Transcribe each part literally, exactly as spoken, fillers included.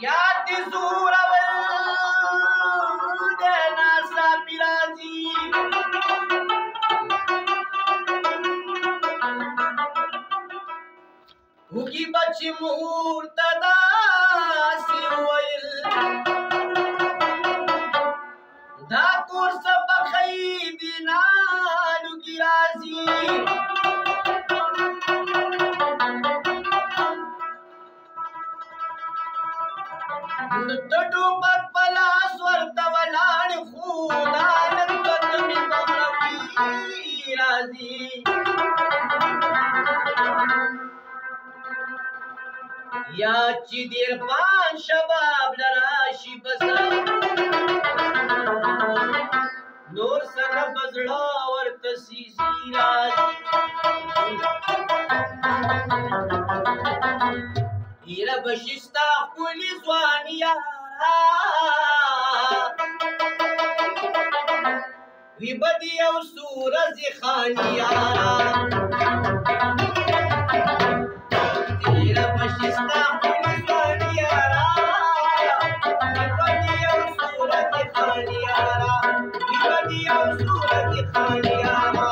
یاد دی زور اول دینا سا پیرازی ہوگی بچی مورتدا سی ویل دا کور سبق خیدنا لگی رازی دٹو پک پلاس ورطا ولان خودا لنکت می بغروی رازی یا چی دیر پان شباب لراشی بسا نور سر بزڑا ورطسی سیرازی ایرا بشستا کلی زوانی یارا وی بدی او سورز خانی یارا ایرا بشستا کلی زوانی یارا وی بدی او سورز خانی یارا وی بدی او سورز خانی یارا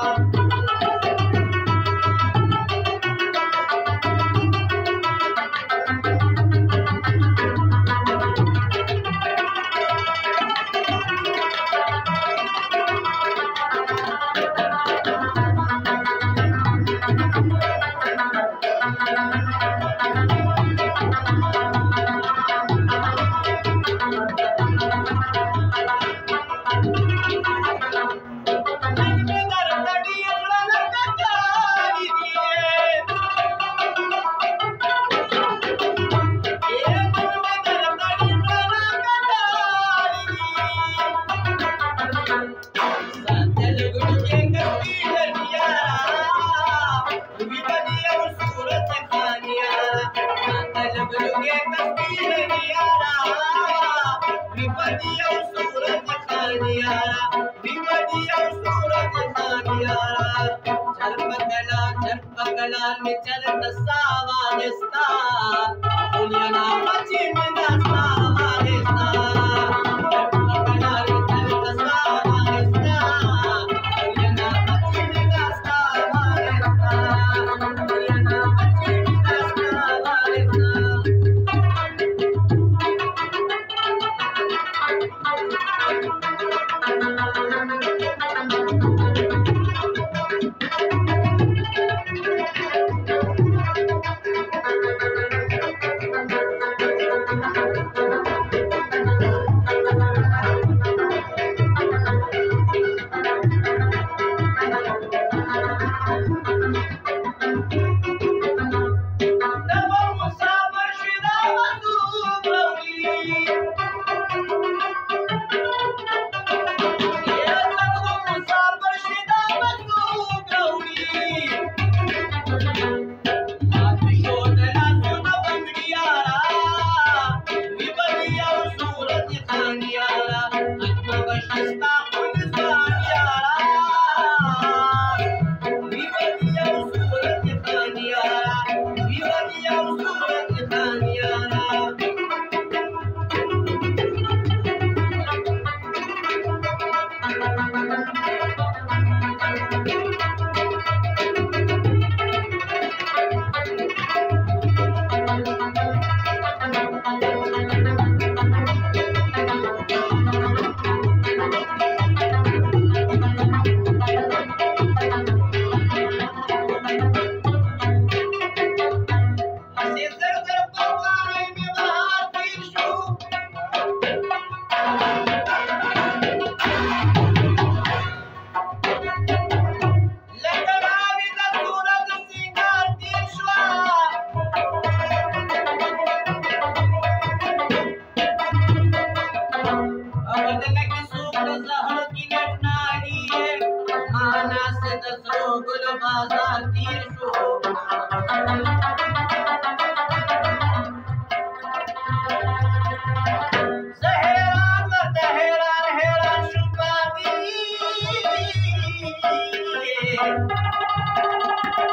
Kalaal में चलत सावागस्ता दुनिया ना बची में दस्ता वागस्ता कलाल में चलत सावागस्ता दुनिया ना बची में दस्ता वागस्ता दुनिया ना बची में दस्ता वागस्ता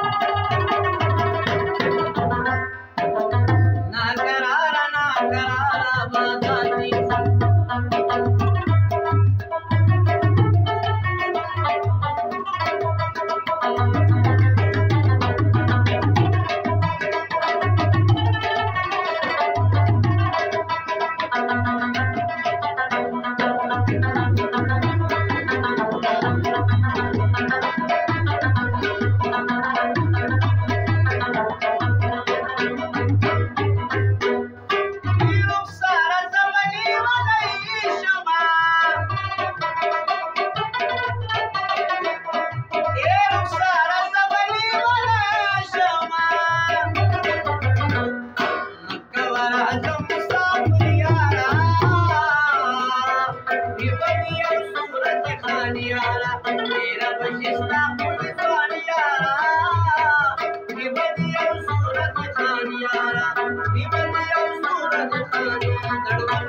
Nagara, nagara. यारा बादाती मेरा बशिस्ता पुलिस यारा सूरत खान यारा सूरत खान